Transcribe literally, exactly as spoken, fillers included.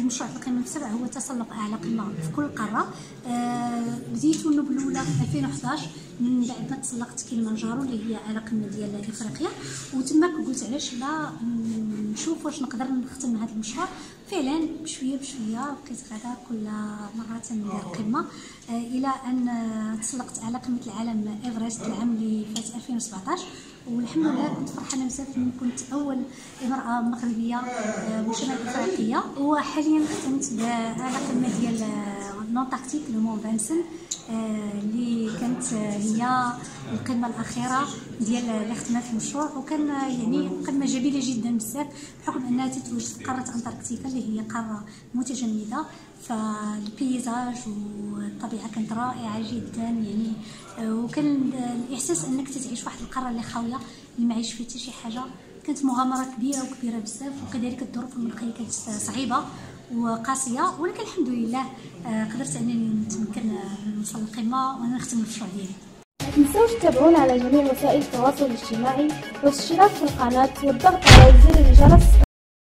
المشروع القمه في سبعة هو تسلق اعلى قمه في كل قاره. بديتو النوبه الاولى في ألفين وحداش من بعد ما تسلقت كليمانجارو اللي هي اعلى قمه ديال افريقيا، وتماك قلت علاش لا نشوف واش نقدر نختم هذا المشروع. فعلا بشويه بشويه بقيت غادا كل مره ندير قمه الى ان تسلقت اعلى قمه العالم ايفرست العام اللي فات ألفين وسبعطاش، والحمد لله كنت فرحانه بزاف اني كنت اول امراه مغربيه وشمال افريقيه. وحاليا ختمت باعلى قمه ديال لونتاركتيك لو مون فانسن اللي كانت هي القمه الاخيره ديال اللي ختمت المشروع، وكان يعني قمه جميله جدا بزاف بحكم انها تتواجد في قاره انتاركتيكا اللي هي قاره متجمده، فالبيزاج والطبيعه كانت رائعه جدا يعني. وكان الاحساس انك تتعيش واحد القاره اللي خاويه اللي ما عايش فيها حتى شي حاجه. كانت مغامره كبيره وكبيره بزاف، وكذلك الظروف المناخيه كانت صعيبه وقاسيه، ولكن الحمد لله قدرت انني نتمكن نوصل للقمه وانا نختم المشروع ديالي. ما تنسوش تتابعونا على جميع وسائل التواصل الاجتماعي والاشتراك في القناه والضغط على زر الجرس